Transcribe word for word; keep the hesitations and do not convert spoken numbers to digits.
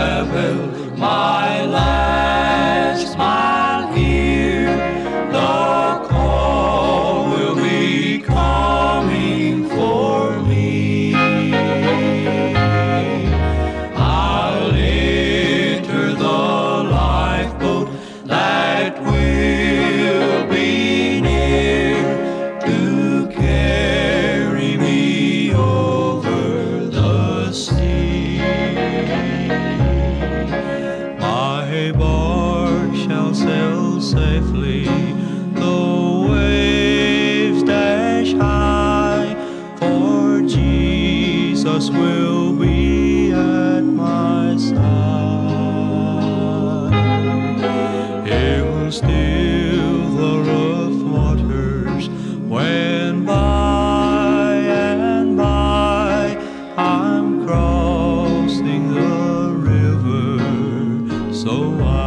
have held my last smile here. The call will be coming for me. I'll enter the lifeboat that will be near to carry me over the sea. My bark shall sail safely, the waves dash high, for Jesus will be at my side. He'll still the rough waters when by and by I'm crossing the river so wide.